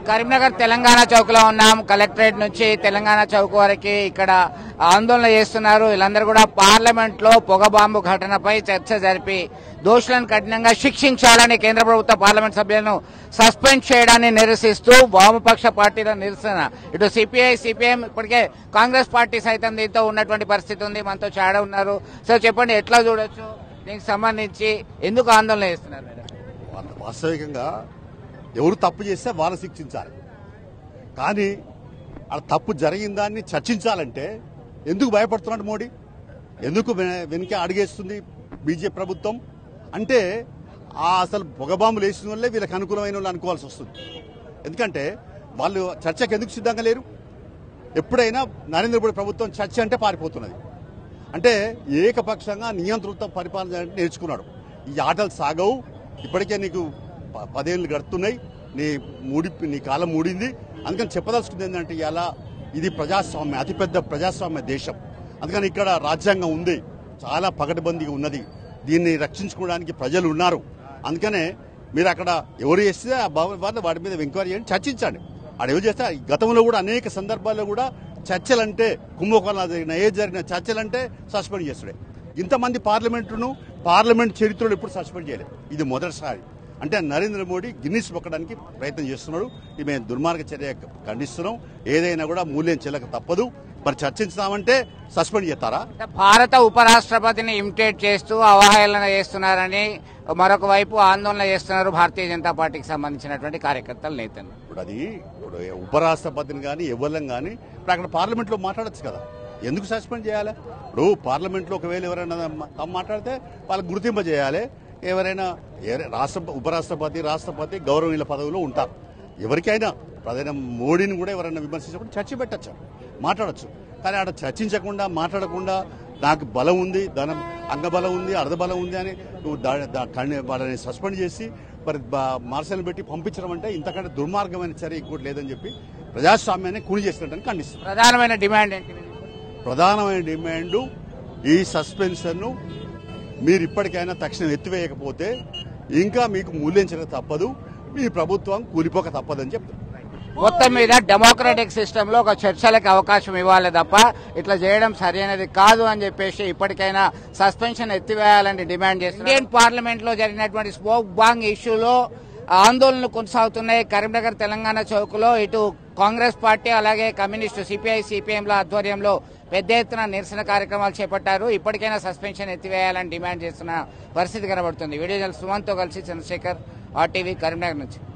కరీంనగర్ తెలంగాణ చౌక్ లో ఉన్నాం. కలెక్టరేట్ నుంచి తెలంగాణ చౌక్ వరకు ఇక్కడ ఆందోళన చేస్తున్నారు. వీళ్ళందరూ కూడా పార్లమెంట్ లో పొగబాంబు ఘటనపై చర్చ జరిపి దోషులను కఠినంగా శిక్షించాలని కేంద్ర ప్రభుత్వ పార్లమెంట్ సభ్యులను సస్పెండ్ చేయడాన్ని నిరసిస్తూ వామపక్ష పార్టీల నిరసన. ఇటు సిపిఐ సిపిఎం ఇప్పటికే కాంగ్రెస్ పార్టీ సైతం దీంతో ఉన్నటువంటి పరిస్థితి ఉంది. మనతో చాడ ఉన్నారు. సో చెప్పండి, ఎట్లా చూడొచ్చు దీనికి సంబంధించి, ఎందుకు ఆందోళన చేస్తున్నారు? వాస్తవికంగా ఎవరు తప్పు చేస్తే వాళ్ళు శిక్షించాలి, కానీ ఆ తప్పు జరిగిన దాన్ని చర్చించాలంటే ఎందుకు భయపడుతున్నాడు మోడీ? ఎందుకు వెనుక అడిగేస్తుంది బీజేపీ ప్రభుత్వం? అంటే అసలు పొగబాంబులు వేసిన వాళ్ళే వీళ్ళకి అనుకూలమైన వాళ్ళు అనుకోవాల్సి వస్తుంది. ఎందుకంటే వాళ్ళు చర్చకు ఎందుకు సిద్ధంగా లేరు? ఎప్పుడైనా నరేంద్ర మోడీ ప్రభుత్వం చర్చ అంటే పారిపోతున్నది. అంటే ఏకపక్షంగా నియంతృత్వ పరిపాలన నేర్చుకున్నాడు. ఈ ఆటలు సాగవు, ఇప్పటికే నీకు 10 ఏళ్ళు గడుతున్నాయి, నీ కాలం మూడింది. అందుకని చెప్పదలుచుకుంది ఏంటంటే ఇలా ఇది ప్రజాస్వామ్యం, అతిపెద్ద ప్రజాస్వామ్య దేశం. అందుకని ఇక్కడ రాజ్యాంగం ఉంది, చాలా పకడ్బందీగా ఉన్నది. దీన్ని రక్షించుకోవడానికి ప్రజలు ఉన్నారు. అందుకనే మీరు అక్కడ ఎవరు చేస్తే వాటి మీద ఎంక్వైరీ చేయండి, చర్చించండి. అక్కడ ఎవరు చేస్తే గతంలో కూడా అనేక సందర్భాల్లో కూడా చర్చలంటే కుంభకోణాలు జరిగిన చర్చలంటే సస్పెండ్ చేస్తాడే. ఇంతమంది పార్లమెంట్ చరిత్రలో ఎప్పుడు సస్పెండ్ చేయలేదు, ఇది మొదటిసారి. అంటే నరేంద్ర మోడీ గిన్నిస్ పొక్కడానికి ప్రయత్నం చేస్తున్నాడు. ఇది మేము దుర్మార్గ చర్య ఖండిస్తున్నాం. ఏదైనా కూడా మూల్యం చెల్లక తప్పదు. మరి చర్చించుదామంటే సస్పెండ్ చేస్తారా? భారత ఉపరాష్ట్రపతిని ఇమిటేట్ చేస్తూ అవహేళన చేస్తున్నారని మరొక వైపు ఆందోళన చేస్తున్నారు భారతీయ జనతా పార్టీకి సంబంధించినటువంటి కార్యకర్తలు, నేతలు. ఇప్పుడు ఉపరాష్ట్రపతిని కానీ ఎవరిని కానీ ఇప్పుడు అక్కడ పార్లమెంట్ లో మాట్లాడచ్చు కదా, ఎందుకు సస్పెండ్ చేయాలి? ఇప్పుడు పార్లమెంట్ లో ఒకవేళ ఎవరైనా మాట్లాడితే వాళ్ళకి గుర్తింపజేయాలి. ఎవరైనా ఉపరాష్ట్రపతి, రాష్ట్రపతి గౌరవనీయుల పదవిలో ఉంటారు. ఎవరికైనా ప్రధాని మోడీని కూడా ఎవరైనా విమర్శించకుండా చర్చ పెట్టచ్చు, మాట్లాడచ్చు. కానీ అక్కడ చర్చించకుండా మాట్లాడకుండా నాకు బలం ఉంది, అంగబలం ఉంది, అర్ధబలం ఉంది అని నువ్వు వాళ్ళని సస్పెండ్ చేసి మరి మార్షల్ పెట్టి పంపించడం అంటే ఇంతకంటే దుర్మార్గమైన చర్య ఇంకోటి లేదని చెప్పి ప్రజాస్వామ్యాన్ని కూలి చేసినట్టు ఖండిస్తుంది. ప్రధానమైన డిమాండ్ ఏంటి? ప్రధానమైన డిమాండ్ ఈ సస్పెన్షన్ మీరు ఇప్పటికైనా తక్షణం ఎత్తివేయకపోతే ఇంకా మీకు మూల్యించక తప్పదు, మీ ప్రభుత్వం కూలిపోక తప్పదని చెప్తారు. మొత్తం మీద డెమోక్రటిక్ సిస్టమ్ లో ఒక చర్చలకు అవకాశం ఇవ్వాలి తప్ప ఇట్లా చేయడం సరైనది కాదు అని చెప్పేసి ఇప్పటికైనా సస్పెన్షన్ ఎత్తివేయాలని డిమాండ్ చేస్తున్నారు. ఇండియన్ పార్లమెంట్ లో జరిగినటువంటి స్మోక్ బాంగ్ ఇష్యూలో ఆందోళనలు కొనసాగుతున్నాయి. కరీంనగర్ తెలంగాణ చౌక్ లో ఇటు కాంగ్రెస్ పార్టీ అలాగే కమ్యూనిస్టు సిపిఐ సిపిఎంల ఆధ్వర్యంలో పెద్ద ఎత్తున నిరసన కార్యక్రమాలు చేపట్టారు. ఇప్పటికైనా సస్పెన్షన్ ఎత్తివేయాలని డిమాండ్ చేస్తున్న పరిస్థితి కనబడుతుంది. వీడియో జర్నలిస్ట్ సుమన్తో కలిసి చంద్రశేఖర్, RTV కరీంనగర్ నుంచి.